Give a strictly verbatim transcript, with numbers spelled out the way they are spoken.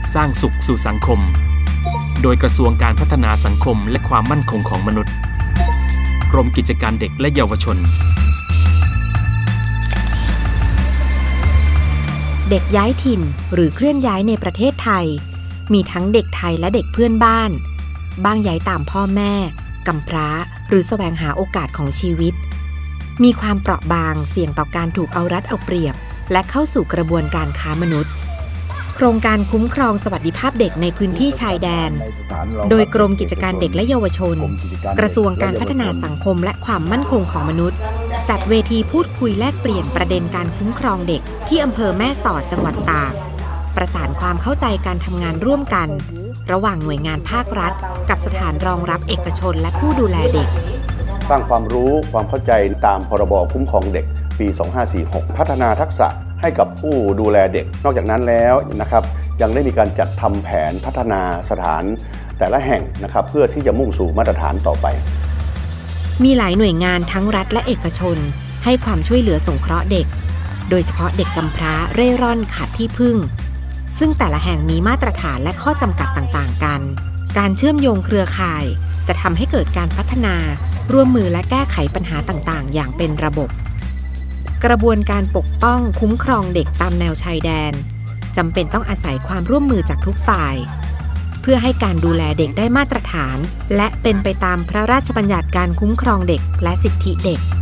สร้างสุขสู่สังคมโดยกระทรวงการพัฒนาสังคมและความมั่นคงของมนุษย์กรมกิจการเด็กและเยาวชนเด็กย้ายถิ่นหรือเคลื่อนย้ายในประเทศไทยมีทั้งเด็กไทยและเด็กเพื่อนบ้านบ้างย้ายตามพ่อแม่กำพร้าหรือแสวงหาโอกาสของชีวิตมีความเปราะบางเสี่ยงต่อการถูกเอารัดเอาเปรียบและเข้าสู่กระบวนการค้ามนุษย์โครงการคุ้มครองสวัสดิภาพเด็กในพื้นที่ชายแดนโดยกรมกิจการเด็กและเยาวชนกระทรวงการพัฒนาสังคมและความมั่นคงของมนุษย์จัดเวทีพูดคุยแลกเปลี่ยนประเด็นการคุ้มครองเด็กที่อำเภอแม่สอดจังหวัดตากประสานความเข้าใจการทำงานร่วมกันระหว่างหน่วยงานภาครัฐกับสถานรองรับเอกชนและผู้ดูแลเด็กสร้างความรู้ความเข้าใจตามพรบคุ้มครองเด็กปีสองพันห้าร้อยสี่สิบหกพัฒนาทักษะให้กับผู้ดูแลเด็กนอกจากนั้นแล้วนะครับยังได้มีการจัดทำแผนพัฒนาสถานแต่ละแห่งนะครับเพื่อที่จะมุ่งสู่มาตรฐานต่อไปมีหลายหน่วยงานทั้งรัฐและเอกชนให้ความช่วยเหลือสงเคราะห์เด็กโดยเฉพาะเด็กกำพร้าเร่ร่อนขาดที่พึ่งซึ่งแต่ละแห่งมีมาตรฐานและข้อจำกัดต่างๆกันการเชื่อมโยงเครือข่ายจะทำให้เกิดการพัฒนาร่วมมือและแก้ไขปัญหาต่างๆอย่างเป็นระบบกระบวนการปกป้องคุ้มครองเด็กตามแนวชายแดนจำเป็นต้องอาศัยความร่วมมือจากทุกฝ่ายเพื่อให้การดูแลเด็กได้มาตรฐานและเป็นไปตามพระราชบัญญัติการคุ้มครองเด็กและสิทธิเด็ก